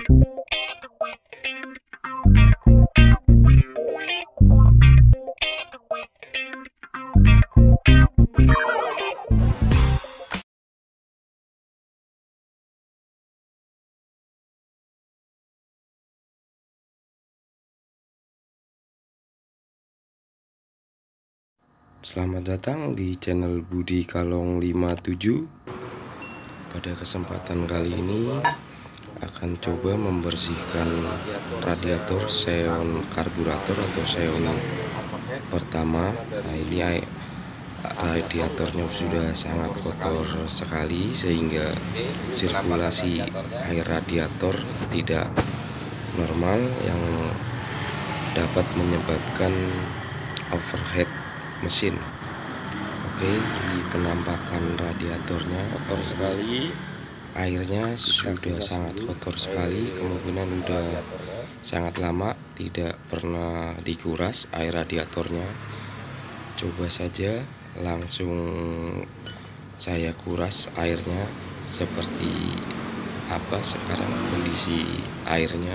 Selamat datang di channel Budi Kalong 57. Pada kesempatan kali ini akan coba membersihkan radiator xeon karburator atau xeon pertama. Nah, ini radiatornya sudah sangat kotor sekali sehingga sirkulasi air radiator tidak normal yang dapat menyebabkan overheat mesin. Oke, di penampakan radiatornya kotor sekali, airnya sudah sangat kotor sekali, kemungkinan sudah sangat lama tidak pernah dikuras air radiatornya. Coba saja langsung saya kuras airnya seperti apa sekarang kondisi airnya.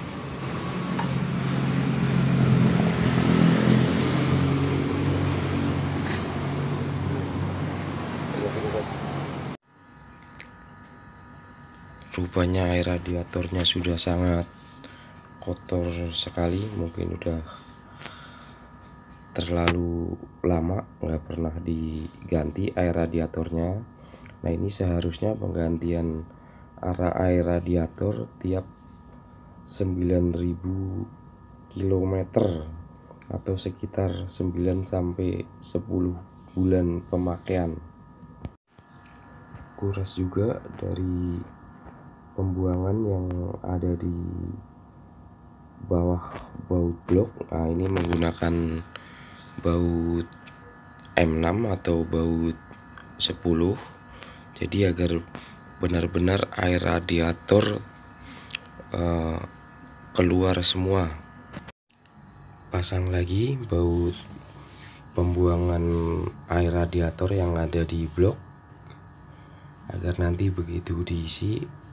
Rupanya air radiatornya sudah sangat kotor sekali, mungkin udah terlalu lama nggak pernah diganti air radiatornya. Nah, ini seharusnya penggantian air radiator tiap 9.000 km atau sekitar 9 sampai 10 bulan pemakaian. Kuras juga dari pembuangan yang ada di bawah baut blok. Nah, ini menggunakan baut M6 atau baut 10, jadi agar benar-benar air radiator keluar semua. Pasang lagi baut pembuangan air radiator yang ada di blok agar nanti begitu diisi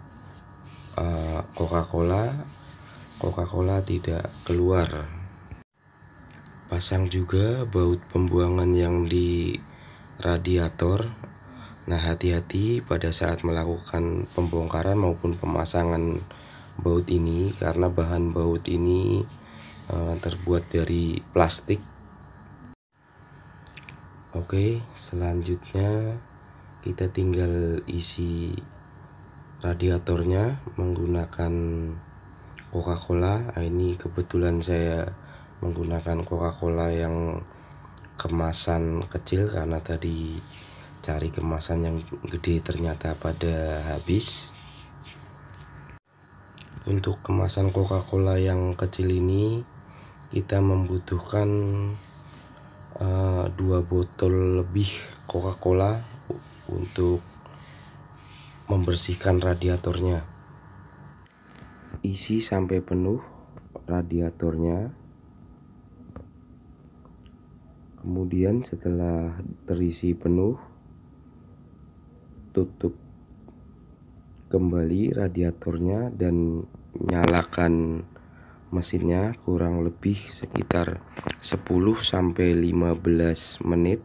Coca-Cola tidak keluar. Pasang juga baut pembuangan yang di radiator. Nah, hati-hati pada saat melakukan pembongkaran maupun pemasangan baut ini, karena bahan baut ini terbuat dari plastik. Oke, selanjutnya kita tinggal isi radiatornya menggunakan Coca-Cola. Nah, ini kebetulan saya menggunakan Coca-Cola yang kemasan kecil karena tadi cari kemasan yang gede ternyata pada habis. Untuk kemasan Coca-Cola yang kecil ini kita membutuhkan 2 botol lebih Coca-Cola untuk membersihkan radiatornya. Isi sampai penuh radiatornya. Kemudian setelah terisi penuh, tutup kembali radiatornya dan nyalakan mesinnya kurang lebih sekitar 10 sampai 15 menit.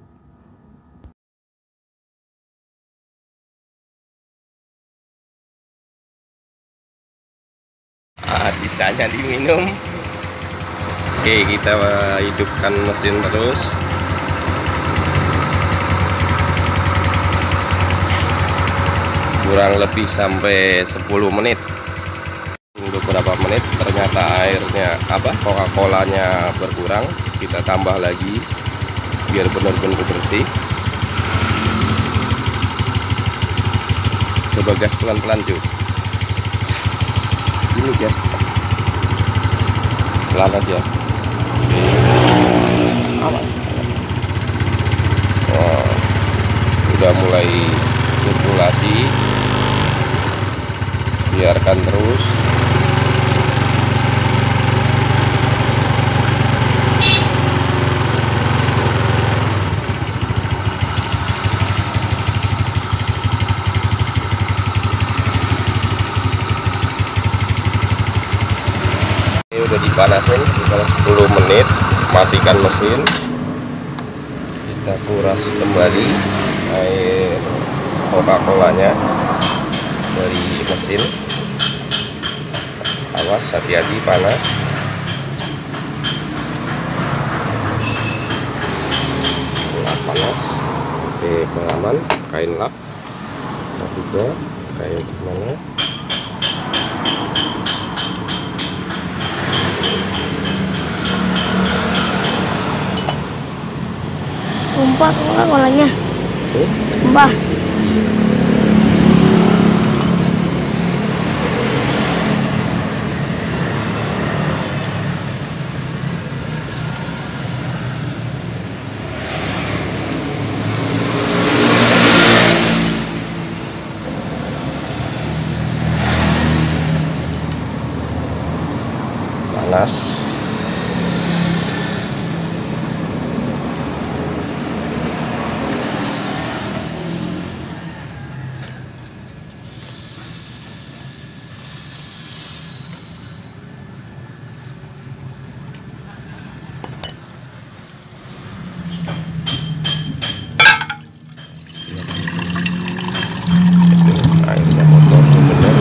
Sisanya diminum. Oke, kita hidupkan mesin terus. Kurang lebih sampai 10 menit. Beberapa menit ternyata airnya Coca-Colanya berkurang. Kita tambah lagi biar benar-benar bersih. Coba gas pelan-pelan cuy. Ini gas pelan aja. Awas. Oh, udah mulai sirkulasi. Biarkan terus. Ini udah dipanasin sekitar 10 menit, matikan mesin, kita kuras kembali air Coca-Colanya dari mesin. Awas, hati-hati panas. Lap panas. Oke, pengaman kain lap juga kayak gimana. Tumpah Coca-Colanya. Tumpah. Panas. Airnya kotor bener.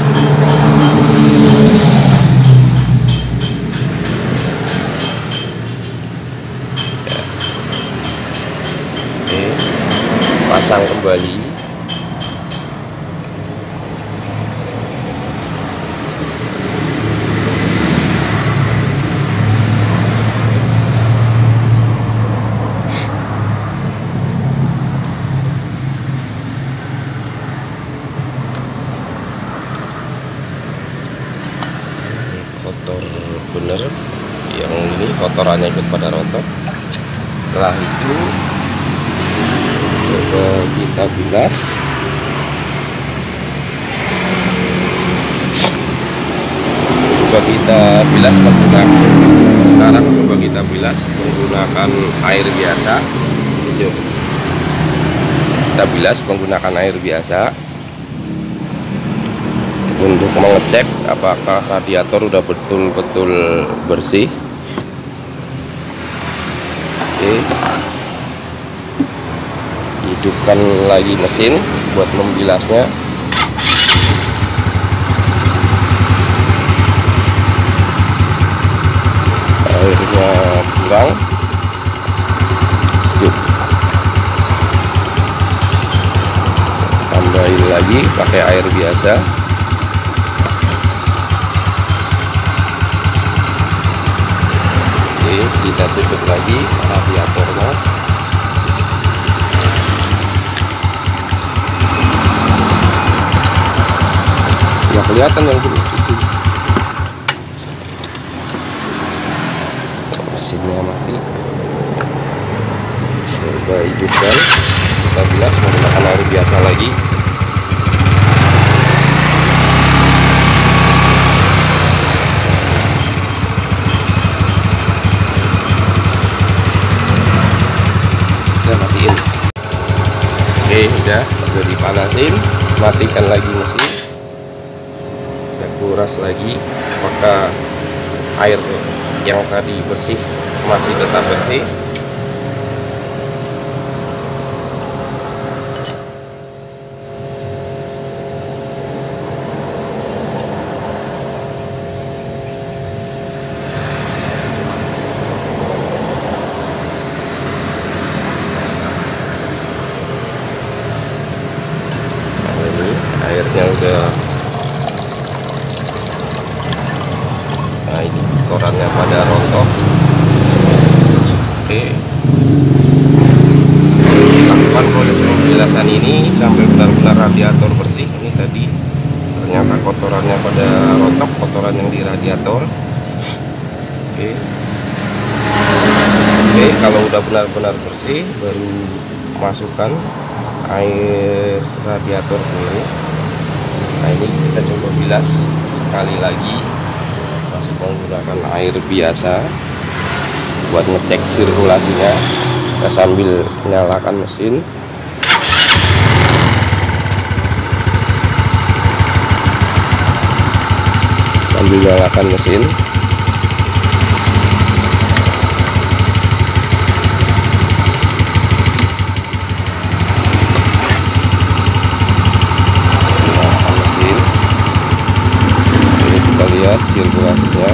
Pasang kembali. Kotor bener, yang ini kotorannya ikut pada rontok. Setelah itu coba kita bilas. Sekarang coba kita bilas menggunakan air biasa. Kita bilas menggunakan air biasa untuk mengecek apakah radiator udah betul-betul bersih. Oke, hidupkan lagi mesin buat membilasnya. Airnya kurang, tambahin lagi pakai air biasa. Oke, kita tutup lagi radiatornya. Nggak kelihatan yang itu. Mesinnya mati. Coba hidupkan, kita bilas menggunakan air biasa lagi. Kita matiin. Oke, udah dipanasin, matikan lagi mesin. Kita kuras lagi apakah air yang tadi bersih masih tetap bersih. Nah, ini airnya udah, nah ini kotorannya pada rontok. Oke, lakukan proses pembilasan ini sampai benar-benar radiator bersih. Ini tadi ternyata kotorannya pada rontok, kotoran yang di radiator. Oke, kalau udah benar-benar bersih baru masukkan air radiator dulu. Nah, ini kita coba bilas sekali lagi, masih menggunakan air biasa buat ngecek sirkulasinya. Kita sambil menyalakan mesin. Sambil nyalakan mesin. lihat sirkulasinya.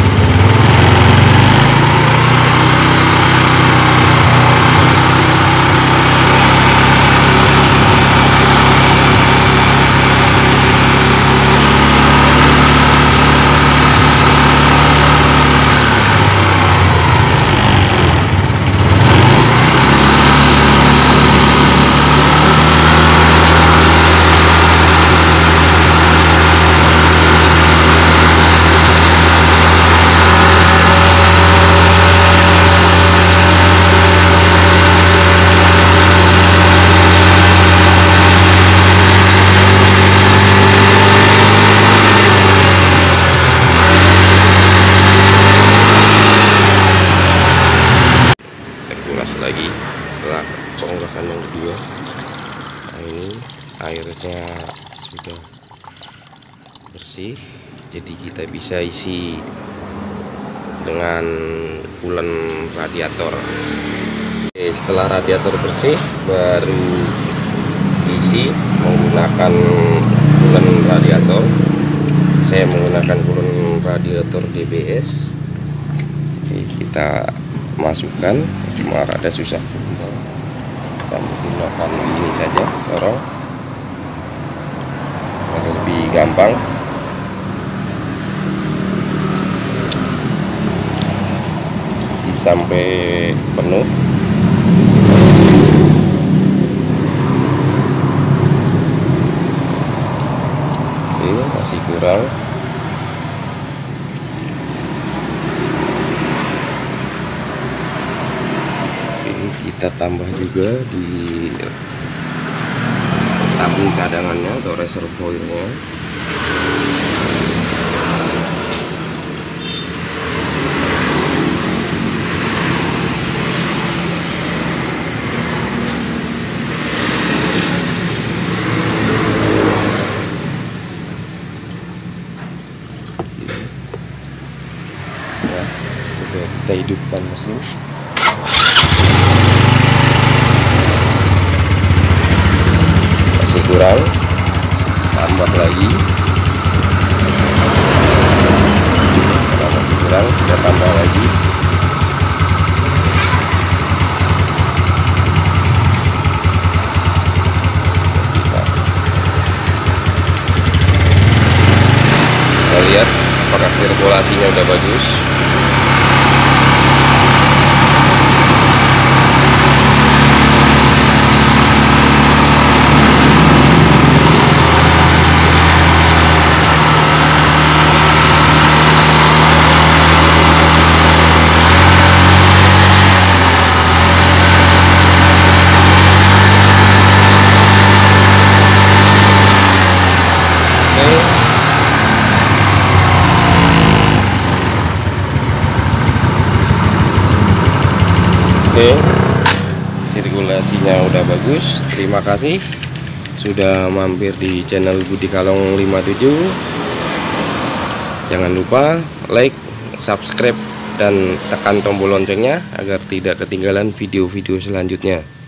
Lagi setelah pengolahan yang kedua. Nah, ini airnya sudah bersih, jadi kita bisa isi dengan coolant radiator. Oke, setelah radiator bersih baru isi menggunakan coolant radiator. Saya menggunakan coolant radiator DBS. Oke, kita masukkan, cuma rada susah, kita menggunakan ini saja, corong agar lebih gampang. Isi sampai penuh. Oke, masih kurang. Kita tambah juga di tabung cadangannya atau reservoirnya. Ya, coba kita hidupkan mesin. Masih kurang, tambah lagi. Nah, masih kurang, kita tambah lagi. Kita lihat apakah sirkulasinya udah bagus. Oke, sirkulasinya udah bagus. Terima kasih sudah mampir di channel Budi Kalong 57. Jangan lupa like, subscribe, dan tekan tombol loncengnya agar tidak ketinggalan video-video selanjutnya.